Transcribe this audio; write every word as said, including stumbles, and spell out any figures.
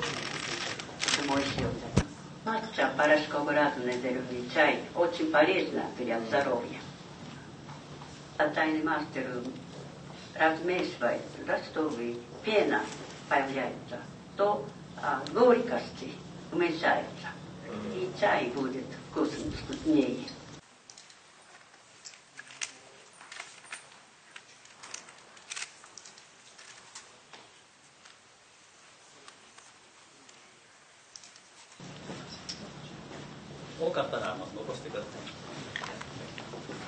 とても美味しいお茶。Matcha парашково-разные зеленый чай, очень полезно для здоровья. А тайный мастер размешивает, ростовый, пена появляется, то а, горькости уменьшается, и чай будет вкусным, вкуснее. О, 多かったら残してください。